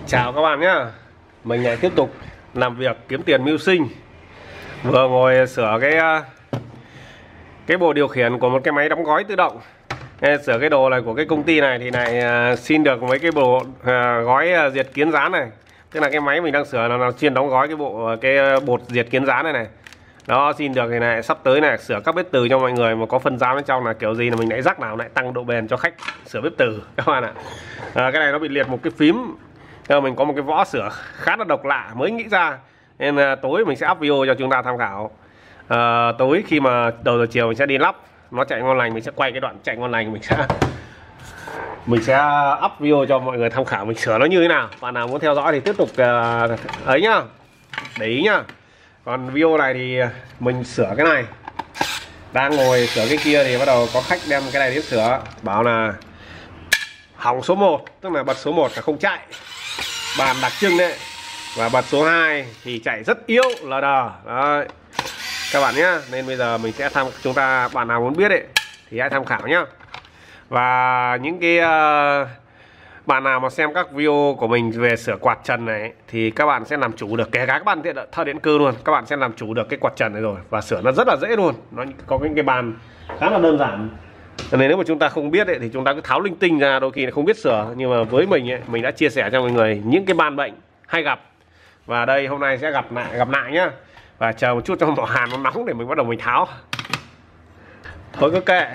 Chào các bạn nhé. Mình lại tiếp tục làm việc kiếm tiền mưu sinh. Vừa ngồi sửa cái bộ điều khiển của một cái máy đóng gói tự động. Sửa cái đồ này của cái công ty này thì lại xin được mấy cái bộ gói diệt kiến dán này. Tức là cái máy mình đang sửa là nó chuyên đóng gói cái bột diệt kiến dán này. Đó, xin được thì này sắp tới này sửa các bếp từ cho mọi người mà có phân dán bên trong là kiểu gì là mình lại rắc nào lại tăng độ bền cho khách sửa bếp từ các bạn ạ. Cái này nó bị liệt một cái phím. Mình có một cái võ sửa khá là độc lạ mới nghĩ ra, nên tối mình sẽ up video cho chúng ta tham khảo. Tối khi mà đầu giờ chiều mình sẽ đi lắp, nó chạy ngon lành mình sẽ quay cái đoạn chạy ngon lành, mình sẽ up video cho mọi người tham khảo mình sửa nó như thế nào. Bạn nào muốn theo dõi thì tiếp tục ấy nhá, để ý nhá. Còn video này thì mình sửa cái này, đang ngồi sửa cái kia thì bắt đầu có khách đem cái này đến sửa, bảo là hỏng số 1, tức là bật số 1 là không chạy, bàn đặc trưng đấy, và bật số 2 thì chạy rất yếu lờ đờ đấy các bạn nhé. Nên bây giờ mình sẽ bạn nào muốn biết ấy thì hãy tham khảo nhá. Và những cái bạn nào mà xem các video của mình về sửa quạt trần này thì các bạn sẽ làm chủ được, kể cả các bạn thợ điện cơ luôn, các bạn sẽ làm chủ được cái quạt trần này rồi, và sửa nó rất là dễ luôn. Nó có cái bàn khá là đơn giản. Cho nên nếu mà chúng ta không biết ấy, thì chúng ta cứ tháo linh tinh ra, đôi khi là không biết sửa. Nhưng mà với mình ấy, mình đã chia sẻ cho mọi người những cái ban bệnh hay gặp, và đây hôm nay sẽ gặp lại nhá. Và chờ một chút cho mỏ hàn nó nóng để mình bắt đầu mình tháo. Thôi cứ kệ,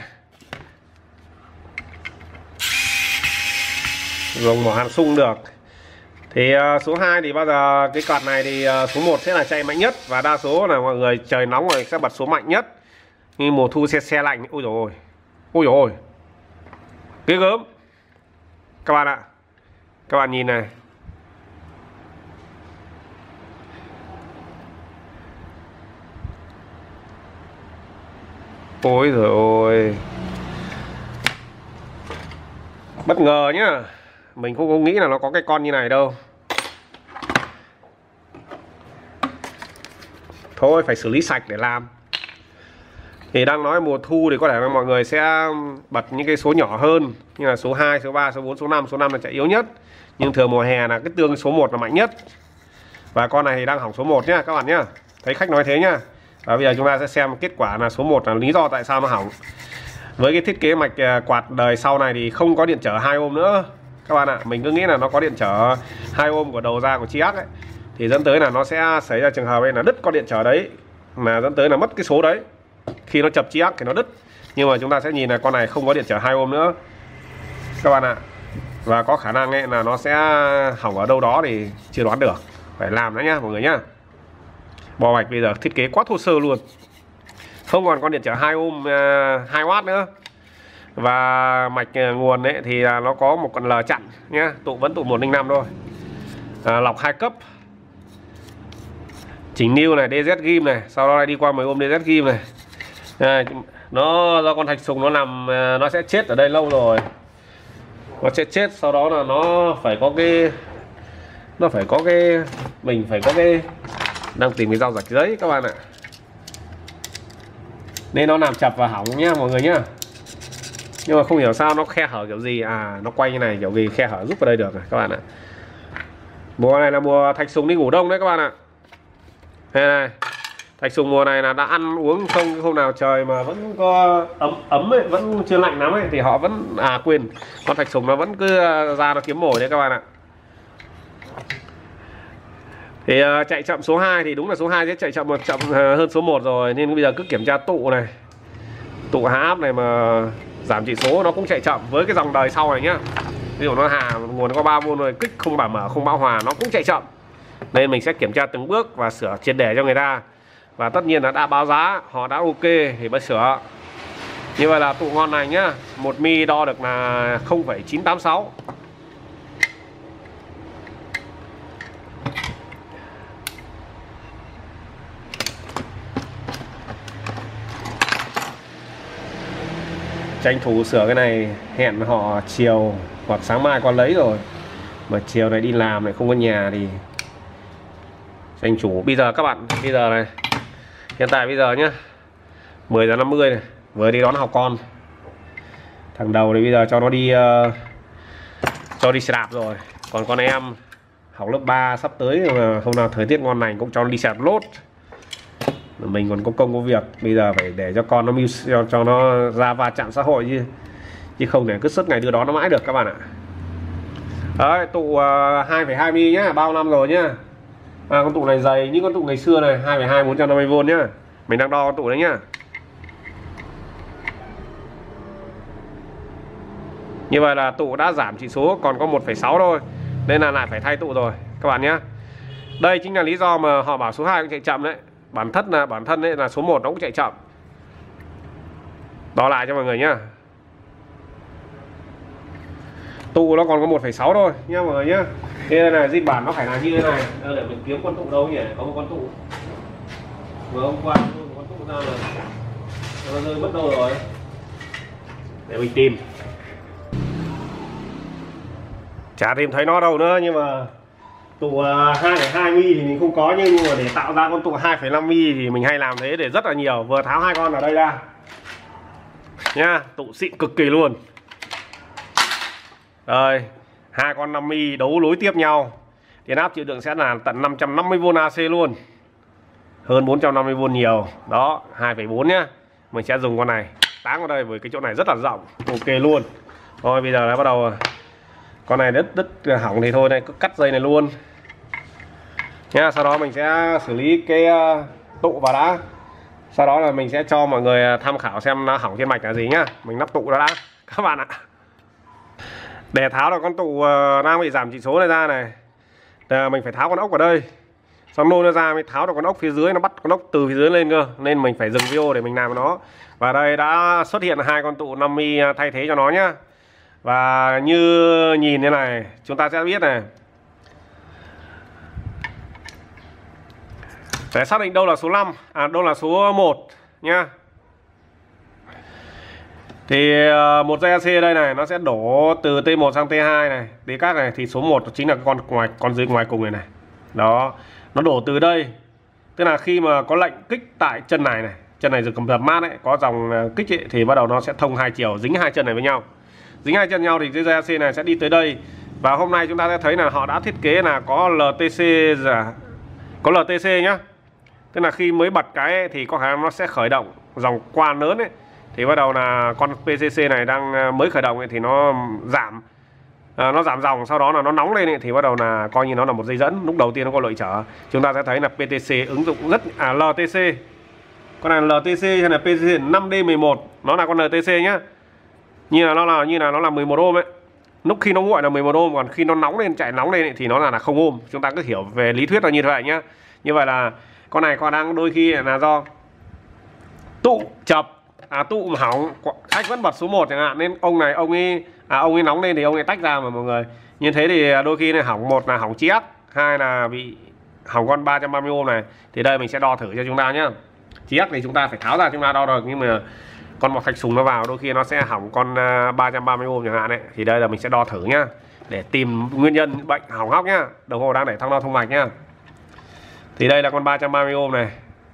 dùng mỏ hàn sung được. Thì số 2 thì bao giờ cái quạt này thì số 1 sẽ là chạy mạnh nhất, và đa số là mọi người trời nóng rồi sẽ bật số mạnh nhất. Như mùa thu xe lạnh, ôi dồi ôi, ôi dồi ôi, ghê gớm các bạn ạ. Các bạn nhìn này, ôi giời ôi, bất ngờ nhá. Mình không có nghĩ là nó có cái con như này đâu. Thôi phải xử lý sạch để làm. Thì đang nói mùa thu thì có thể là mọi người sẽ bật những cái số nhỏ hơn, như là số 2, số 3, số 4, số 5. Số 5 là chạy yếu nhất, nhưng thường mùa hè là cái tương số 1 là mạnh nhất. Và con này thì đang hỏng số 1 nhá các bạn nhá. Thấy khách nói thế nhá. Và bây giờ chúng ta sẽ xem kết quả là số 1 là lý do tại sao nó hỏng. Với cái thiết kế mạch quạt đời sau này thì không có điện trở 2 ohm nữa các bạn ạ. Mình cứ nghĩ là nó có điện trở 2 ohm của đầu ra của chiếc ấy, thì dẫn tới là nó sẽ xảy ra trường hợp ấy là đứt con điện trở đấy, mà dẫn tới là mất cái số đấy. Khi nó chập chiếc thì nó đứt. Nhưng mà chúng ta sẽ nhìn là con này không có điện trở 2 ohm nữa các bạn ạ. Và có khả năng ấy là nó sẽ hỏng ở đâu đó thì chưa đoán được, phải làm nữa nhá mọi người nhá. Bo mạch bây giờ thiết kế quá thô sơ luôn, không còn con điện trở 2 ohm 2W nữa. Và mạch nguồn ấy thì nó có một con L chặn nhá, vẫn tụ 105 thôi. Lọc 2 cấp, chỉnh new này, DZ ghim này, sau đó lại đi qua 10 ohm DZ ghim này. Nó do con thạch sùng nó nằm, nó sẽ chết ở đây lâu rồi, nó sẽ chết. Sau đó là nó phải có cái mình phải có cái, đang tìm cái dao rạch giấy các bạn ạ, nên nó làm chập và hỏng nhá mọi người nhá. Nhưng mà không hiểu sao nó khe hở kiểu gì, nó quay như này kiểu gì khe hở rút vào đây được này các bạn ạ. Mùa này là mùa thạch sùng đi ngủ đông đấy các bạn ạ. Đây này, thạch sùng mùa này là đã ăn uống không, hôm nào trời mà vẫn có ấm ấy, vẫn chưa lạnh lắm ấy, thì họ vẫn quên, con thạch sùng nó vẫn cứ ra nó kiếm mồi đấy các bạn ạ. Thì chạy chậm số 2 thì đúng là số 2 sẽ chạy chậm hơn số 1 rồi, nên bây giờ cứ kiểm tra tụ này, tụ hạ áp này mà giảm chỉ số nó cũng chạy chậm với cái dòng đời sau này nhá. Ví dụ nó nguồn có 3V rồi, kích không bảo mở không bão hòa nó cũng chạy chậm. Nên mình sẽ kiểm tra từng bước và sửa triệt để cho người ta. Và tất nhiên là đã báo giá, họ đã ok thì mới sửa. Như vậy là tụ ngon này nhá, 1 mi đo được là 0,986. Tranh thủ sửa cái này, hẹn họ chiều hoặc sáng mai con lấy rồi, mà chiều này đi làm này không có nhà thì tranh thủ. Bây giờ các bạn, bây giờ này, hiện tại bây giờ nhá 10 giờ 50 này, vừa đi đón học con. Thằng đầu thì bây giờ cho nó đi xe đạp rồi. Còn con em học lớp 3 sắp tới, mà hôm nào thời tiết ngon lành cũng cho nó đi sạc lốt. Mình còn có công có việc, bây giờ phải để cho con nó cho nó ra va chạm xã hội chứ không để cứ suốt ngày đưa đó nó mãi được các bạn ạ. Đấy, tụ 2,2 mm nhá, bao năm rồi nhá. Con tụ này dày như con tụ ngày xưa này, 2,2 450V nhá. Mình đang đo con tụ đấy nhá. Như vậy là tụ đã giảm chỉ số còn có 1,6 thôi, nên là lại phải thay tụ rồi các bạn nhé. Đây chính là lý do mà họ bảo số 2 cũng chạy chậm đấy. Bản thân ấy là số 1 nó cũng chạy chậm. Đo lại cho mọi người nhá. Tụ nó còn có 1,6 thôi nhá mọi người nhá. Thế này zin bản nó phải là như thế này. Để mình kiếm con tụ đâu nhỉ? Có một con tụ vừa hôm qua con tụ ra rồi, nó rơi mất đâu rồi, để mình tìm. Chả tìm thấy nó đâu nữa, nhưng mà tụ 2,2 mm thì mình không có, nhưng mà để tạo ra con tụ 2,5 mm thì mình hay làm thế để rất là nhiều. Vừa tháo hai con ở đây ra nha, tụ xịn cực kỳ luôn. Rồi, hai con 5 mm đấu nối tiếp nhau. Điện áp chịu đựng sẽ là tận 550V AC luôn. Hơn 450V nhiều. Đó, 2,4 nhá. Mình sẽ dùng con này táng vào đây, với cái chỗ này rất là rộng. Ok luôn. Rồi bây giờ đã bắt đầu. Con này đứt hỏng thì thôi này, cứ cắt dây này luôn nha. Sau đó mình sẽ xử lý cái tụ vào đã. Sau đó là mình sẽ cho mọi người tham khảo xem nó hỏng trên mạch là gì nhá. Mình lắp tụ đó đã các bạn ạ. Để tháo được con tụ đang bị giảm chỉ số này ra này, mình phải tháo con ốc vào đây, xong nôn nó ra mới tháo được con ốc phía dưới, nó bắt con ốc từ phía dưới lên cơ, nên mình phải dừng video để mình làm nó. Và đây đã xuất hiện hai con tụ 5 mm thay thế cho nó nhá. Và như nhìn thế này chúng ta sẽ biết này, để xác định đâu là số 5, đâu là số 1 nhá. Thì một dây AC đây này nó sẽ đổ từ T1 sang T2 này, tí các này, thì số 1 chính là con dưới ngoài cùng này. Đó, nó đổ từ đây. Tức là khi mà có lệnh kích tại chân này này, chân này cầm dập mát ấy, có dòng kích ấy, thì bắt đầu nó sẽ thông hai chiều, dính hai chân này với nhau. Dính hai chân nhau thì cái dây AC này sẽ đi tới đây. Và hôm nay chúng ta sẽ thấy là họ đã thiết kế là có LTC nhá. Tức là khi mới bật cái ấy, thì có khả năng nó sẽ khởi động dòng quang lớn ấy. Thì bắt đầu là con PCC này đang mới khởi động ấy, thì nó giảm dòng, sau đó là nó nóng lên ấy, thì bắt đầu là coi như nó là một dây dẫn. Lúc đầu tiên nó có lợi trở. Chúng ta sẽ thấy là PTC ứng dụng rất LTC. Con này LTC hay là PCC 5D11, nó là con LTC nhá. Như là nó là 11 ohm ấy. Lúc khi nó nguội là 11 ohm, còn khi nó nóng lên, chạy nóng lên ấy, thì nó là không ohm. Chúng ta cứ hiểu về lý thuyết là như vậy nhá. Như vậy là con này còn đang đôi khi là do tụ chập, tụ mà hỏng, khách vẫn bật số 1 chẳng hạn, nên ông ấy nóng lên thì ông ấy tách ra mà mọi người. Như thế thì đôi khi này hỏng, một là hỏng chiếc, hai là bị hỏng con 330 ohm này. Thì đây mình sẽ đo thử cho chúng ta nhá. Chiếc thì chúng ta phải tháo ra chúng ta đo được, nhưng mà con một thạch súng nó vào đôi khi nó sẽ hỏng con 330 ohm chẳng hạn ấy. Thì đây là mình sẽ đo thử nhá, để tìm nguyên nhân bệnh hỏng hóc nhá. Đồng hồ đang để thăng đo thông mạch nhá. Thì đây là con 330 ohm này.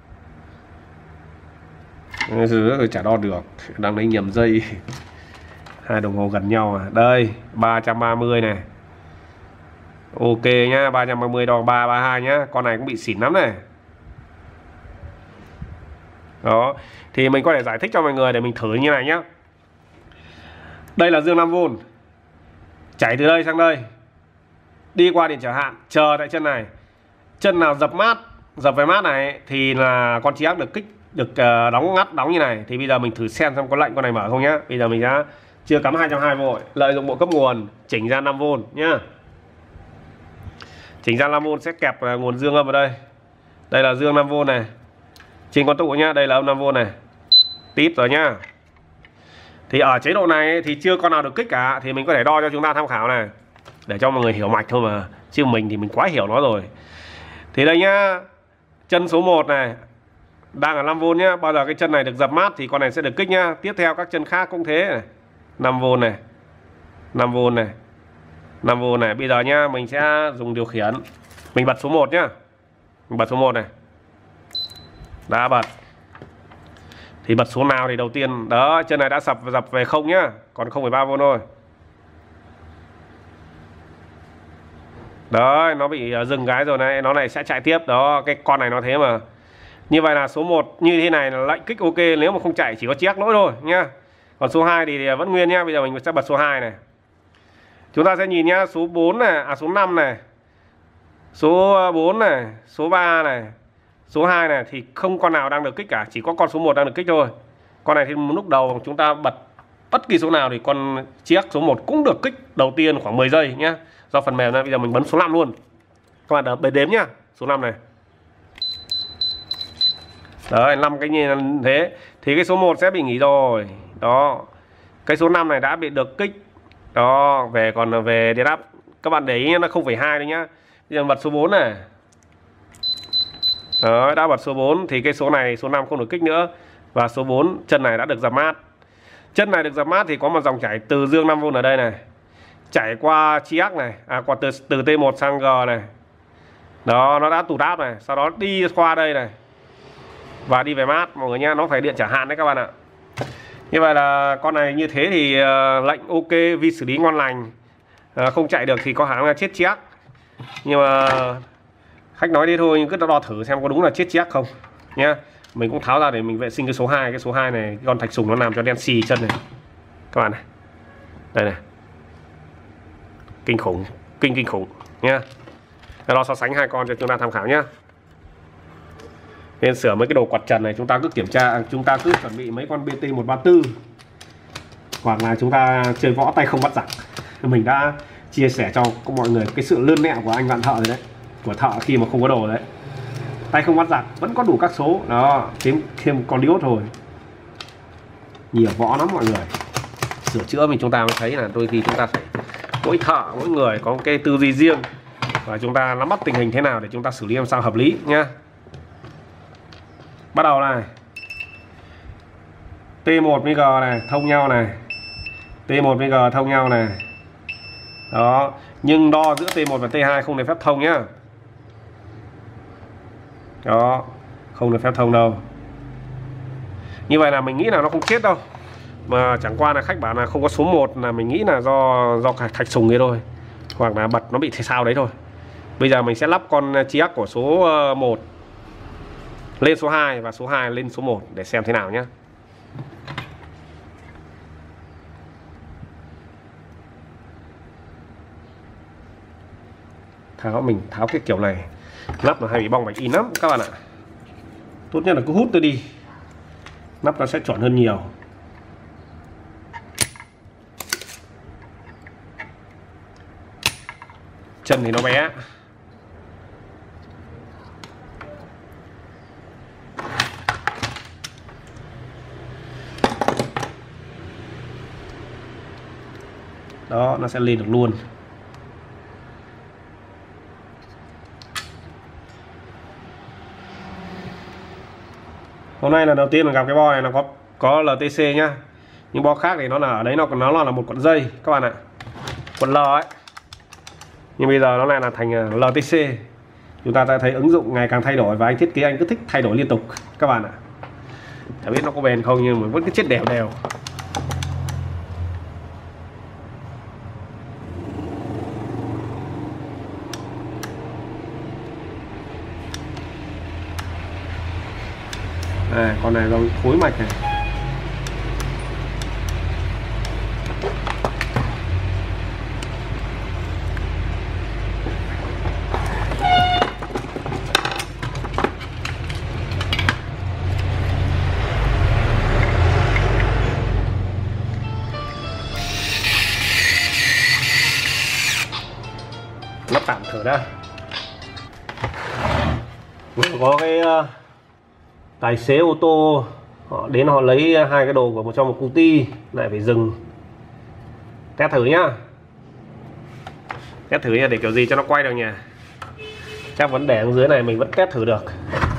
Chả đo được, đang lấy nhầm dây. Hai đồng hồ gần nhau à. Đây 330 này. Ok nhá, 330 đo 332 nhá. Con này cũng bị xỉn lắm này. Đó, thì mình có thể giải thích cho mọi người để mình thử như này nhá. Đây là dương 5V, chảy từ đây sang đây, đi qua điện trở hạn, chờ tại chân này. Chân nào dập về mát này thì là con chiếc được kích, được đóng như này. Thì bây giờ mình thử xem có lệnh con này mở không nhá. Bây giờ mình đã chưa cắm 220V, lợi dụng bộ cấp nguồn chỉnh ra 5V nhá. Chỉnh ra 5V sẽ kẹp nguồn dương âm vào đây. Đây là dương 5V này, trên con tụ nhá. Đây là âm 5V này, tít rồi nhá. Thì ở chế độ này thì chưa con nào được kích cả, thì mình có thể đo cho chúng ta tham khảo này, để cho mọi người hiểu mạch thôi mà, chứ mình thì mình quá hiểu nó rồi. Thì đây nhá, chân số 1 này đang ở 5V nhá. Bao giờ cái chân này được dập mát thì con này sẽ được kích nhá. Tiếp theo các chân khác cũng thế này. 5V này, 5V này, 5V này. Bây giờ nhá, mình sẽ dùng điều khiển. Mình bật số 1 nhá. Mình bật số 1 này. Đã bật. Thì bật số nào thì đầu tiên, đó, chân này đã dập về 0 nhá, còn 0,3V thôi. Đấy, nó bị dừng cái rồi này, nó này sẽ chạy tiếp. Đó, cái con này nó thế mà. Như vậy là số 1 như thế này là lệnh kích ok, nếu mà không chạy chỉ có check lỗi thôi nhá. Còn số 2 thì vẫn nguyên nhá. Bây giờ mình sẽ bật số 2 này. Chúng ta sẽ nhìn nhá, số 4 này, số 5 này, số 4 này, số 3 này, số 2 này thì không con nào đang được kích cả, chỉ có con số 1 đang được kích thôi. Con này thì lúc đầu chúng ta bật bất kỳ số nào thì con check số 1 cũng được kích đầu tiên khoảng 10 giây nhá. Do phần mềm này, bây giờ mình bấm số 5 luôn. Các bạn đếm nhá, số 5 này. Đấy, 5 cái như thế thì cái số 1 sẽ bị nghỉ rồi. Đó. Cái số 5 này đã bị được kích. Đó, còn về điện áp các bạn để ý nó 0,2 đấy nhá. Bây giờ bật số 4 này. Đó, đã bật số 4 thì cái số này, số 5 không được kích nữa. Và số 4 chân này đã được dập mát. Chân này được dập mát thì có một dòng chảy từ dương 5V ở đây này. Chảy qua chiếc này, qua từ T1 sang G này. Đó, nó đã tụt áp này, sau đó đi qua đây này. Và đi về mát mọi người nha, nó phải điện trả hạn đấy các bạn ạ. Như vậy là con này như thế thì lệnh ok, vi xử lý ngon lành. Không chạy được thì có khả năng là chết check. Nhưng mà khách nói thế thôi, nhưng cứ đo thử xem có đúng là chết check không nha. Mình cũng tháo ra để mình vệ sinh cái số 2. Cái số 2 này, cái con thạch sùng nó làm cho đen xì chân này các bạn này. Đây này, kinh khủng, kinh khủng nha. Đó, so sánh hai con cho chúng ta tham khảo nhá. Nên sửa mấy cái đồ quạt trần này chúng ta cứ kiểm tra, chúng ta cứ chuẩn bị mấy con BT134 hoặc là chúng ta chơi võ tay không bắt giặc. Mình đã chia sẻ cho mọi người cái sự lươn lẹo của anh bạn thợ rồi đấy, của thợ khi mà không có đồ đấy. Tay không bắt giặc vẫn có đủ các số đó, thêm con diode thôi. Nhiều võ lắm mọi người. Sửa chữa mình chúng ta mới thấy là đôi khi chúng ta phải mỗi thợ mỗi người có cái tư duy riêng và chúng ta nắm bắt tình hình thế nào để chúng ta xử lý làm sao hợp lý nhá. Bắt đầu này, T1 với G này thông nhau này, T1 với G thông nhau này. Đó, nhưng đo giữa T1 và T2 không được phép thông nhá. Đó, không được phép thông đâu. Như vậy là mình nghĩ là nó không chết đâu. Mà chẳng qua là khách bảo là không có số 1 là mình nghĩ là do thạch sùng kia thôi. Hoặc là bật nó bị thế sao đấy thôi. Bây giờ mình sẽ lắp con chiếc của số 1 lên số 2 và số 2 lên số 1 để xem thế nào nhé. Mình tháo cái kiểu này nắp nó hay bị bong bạch in lắm các bạn ạ. Tốt nhất là cứ hút tôi đi, nắp nó sẽ chuẩn hơn nhiều. Chân thì nó bé. Đó, nó sẽ lên được luôn. Hôm nay là đầu tiên mình gặp cái bo này, nó có LTC nhá. Nhưng bo khác thì nó là ở đấy, nó là một cuộn dây các bạn ạ, cuộn L ấy. Nhưng bây giờ nó lại là thành LTC. Chúng ta đã thấy ứng dụng ngày càng thay đổi và anh thiết kế anh cứ thích thay đổi liên tục các bạn ạ. Chả biết nó có bền không nhưng mà vẫn cứ chết đều đều. Con này là khối mạch này. Lắp tạm thử đã. Có cái tài xế ô tô họ đến họ lấy hai cái đồ của trong một công ty lại phải dừng test thử nhá. Test thử nha, để kiểu gì cho nó quay được nhỉ. Chắc vấn đề ở dưới này mình vẫn test thử được.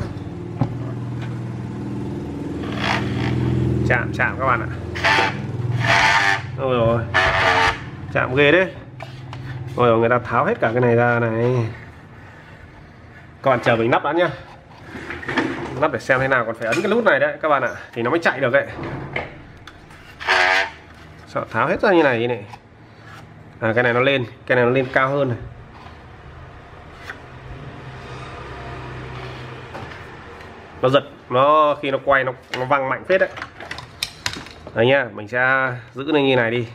Chạm các bạn ạ. Ôi rồi, chạm ghê đấy. Ôi rồi, người ta tháo hết cả cái này ra này. Các bạn chờ mình nắp đã nhá. Nắp để xem thế nào, còn phải ấn cái nút này đấy các bạn ạ, thì nó mới chạy được đấy. Sợ tháo hết ra như này. Cái này nó lên, cái này nó lên cao hơn này. nó giật, nó khi nó quay nó văng mạnh phết đấy. Đấy nhá, mình sẽ giữ lên như này đi.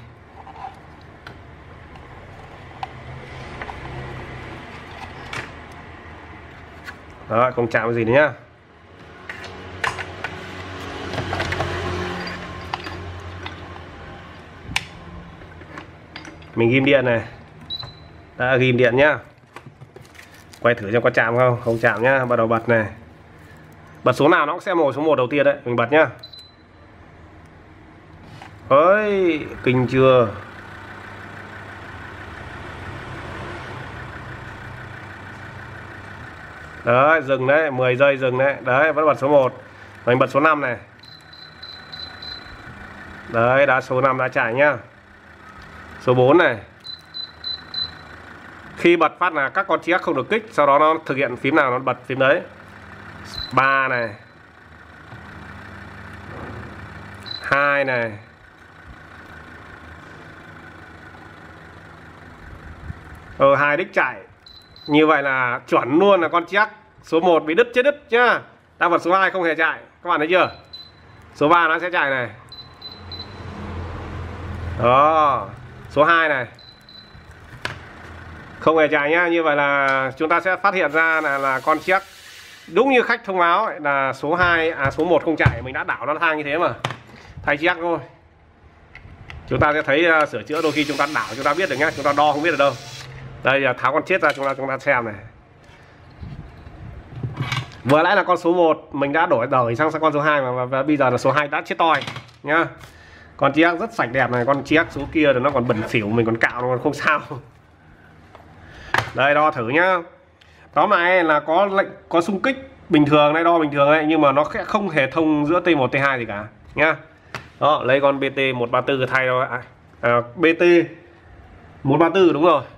Đó, không chạm cái gì nữa nhá. Mình ghim điện này. Đã ghim điện nhá. Quay thử xem có chạm không? Không chạm nhá, bắt đầu bật này. Bật số nào nó cũng sẽ màu số 1 đầu tiên đấy, mình bật nhá. Ơi, kinh chưa? Đấy, dừng đấy, 10 giây dừng đấy. Đấy, vẫn bật số 1. Mình bật số 5 này. Đấy, đã số 5 đã chạy nhá. Số 4 này. Khi bật phát là các con chiếc không được kích, sau đó nó thực hiện phím nào nó bật phím đấy. 3 này. 2 này. Hai đích chạy. Như vậy là chuẩn luôn là con chiếc số 1 bị đứt chết đứt nhá. Đang vật số 2 không hề chạy. Các bạn thấy chưa? Số 3 nó sẽ chạy này. Đó. Số 2 này. Không hề chạy nhá. Như vậy là chúng ta sẽ phát hiện ra là con chiếc đúng như khách thông báo ấy, là số 2 số 1 không chạy. Mình đã đảo nó thang như thế mà. Thay chiếc thôi. Chúng ta sẽ thấy sửa chữa đôi khi chúng ta đảo chúng ta biết được nhá, chúng ta đo không biết được đâu. Đây là tháo con chết ra chúng ta xem này. Vừa nãy là con số 1 mình đã đổi sang con số 2 và bây giờ là số 2 đã chết toi nhá. Con chiếc rất sạch đẹp này, con chiếc số kia thì nó còn bẩn xỉu, mình còn cạo nó còn không sao. Đây đo thử nhá. Tóm lại là có xung kích bình thường này, đo bình thường này, nhưng mà nó sẽ không hề thông giữa T1 T2 gì cả nhá. Đó, lấy con BT 134 thay thôi. BT 134 đúng rồi.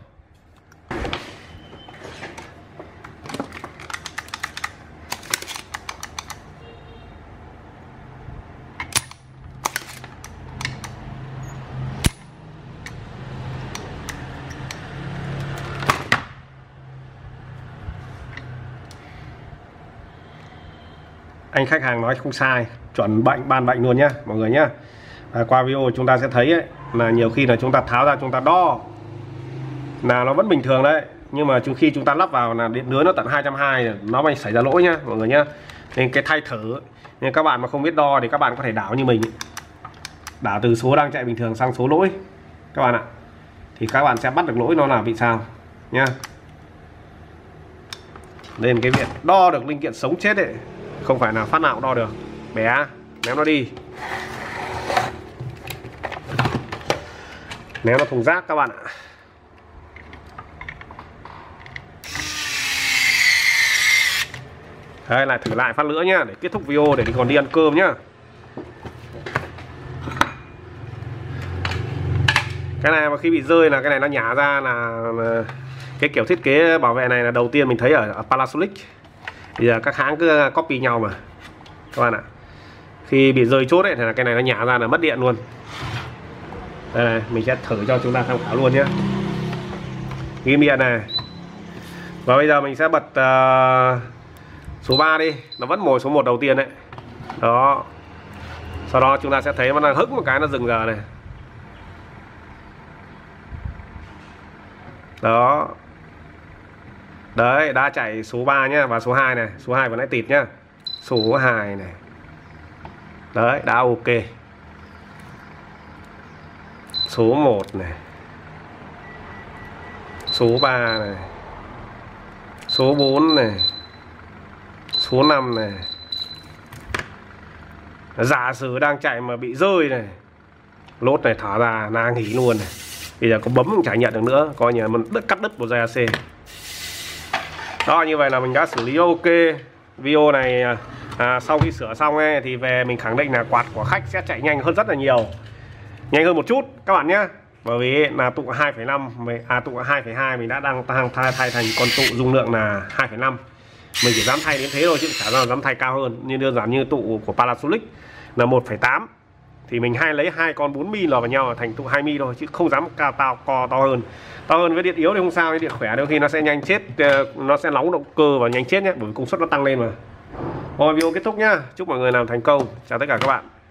Anh khách hàng nói không sai, chuẩn ban bệnh luôn nhá mọi người nhá. Qua video chúng ta sẽ thấy ấy, là nhiều khi là chúng ta tháo ra chúng ta đo là nó vẫn bình thường đấy, nhưng mà khi chúng ta lắp vào là điện lưới nó tận 220 nó mới xảy ra lỗi nhá mọi người nhá. Nên cái thay thử, nên các bạn mà không biết đo thì các bạn có thể đảo như mình, đảo từ số đang chạy bình thường sang số lỗi các bạn ạ, thì các bạn sẽ bắt được lỗi nó là vì sao nhá. Nên cái việc đo được linh kiện sống chết ấy không phải là phát nào cũng đo được. Bé ném nó đi, ném nó thùng rác các bạn ạ. Đây lại thử lại phát nữa nhá, để kết thúc video để còn đi ăn cơm nhá. Cái này mà khi bị rơi là cái này nó nhả ra là cái kiểu thiết kế bảo vệ này là đầu tiên mình thấy ở Panasonic. Bây giờ các hãng cứ copy nhau mà các bạn ạ. Khi bị rơi chốt ấy thì là cái này nó nhả ra là mất điện luôn. Đây này, mình sẽ thử cho chúng ta tham khảo luôn nhé. Ghim điện này. Và bây giờ mình sẽ bật số 3 đi. Nó vẫn mồi số 1 đầu tiên đấy. Đó. Sau đó chúng ta sẽ thấy nó hững một cái nó dừng giờ này. Đó. Đấy, đã chạy số 3 nhá. Và số 2 này. Số 2 vừa nãy tịt nhá. Số 2 này. Đấy, đã ok. Số 1 này. Số 3 này. Số 4 này. Số 5 này. Giả sử đang chạy mà bị rơi này, lốt này thả ra là nghỉ luôn này. Bây giờ có bấm không chả nhận được nữa, coi như là mình cắt đứt một dây AC. Đó, như vậy là mình đã xử lý ok. Video này sau khi sửa xong ấy, thì về mình khẳng định là quạt của khách sẽ chạy nhanh hơn rất là nhiều, nhanh hơn một chút các bạn nhé. Bởi vì là tụ 2,5 tụ 2,2 mình đã đang thay thành con tụ dung lượng là 2,5. Mình chỉ dám thay đến thế thôi chứ chả nào dám thay cao hơn. Nhưng đơn giản như tụ của Panasonic là 1,8 thì mình lấy hai con 4 mm lò vào nhau thành tụ 2 mm thôi, chứ không dám cao to hơn. To hơn với điện yếu thì không sao, với điện khỏe đôi khi nó sẽ nhanh chết, nó sẽ nóng động cơ và nhanh chết nhé, bởi vì công suất nó tăng lên mà. Rồi video kết thúc nhá. Chúc mọi người làm thành công. Chào tất cả các bạn.